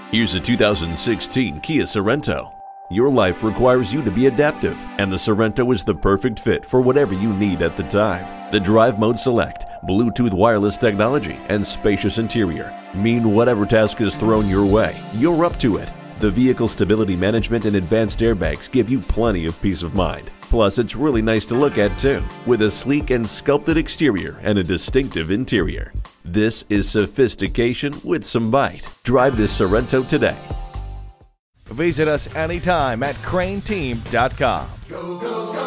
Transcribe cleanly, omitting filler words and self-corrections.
Here's a 2016 Kia Sorento. Your life requires you to be adaptive, and the Sorento is the perfect fit for whatever you need at the time. The Drive Mode Select, Bluetooth wireless technology, and spacious interior mean whatever task is thrown your way, you're up to it. The vehicle stability management and advanced airbags give you plenty of peace of mind. Plus, it's really nice to look at too, with a sleek and sculpted exterior and a distinctive interior. This is sophistication with some bite. Drive this Sorento today. Visit us anytime at crainteam.com. Go, go, go.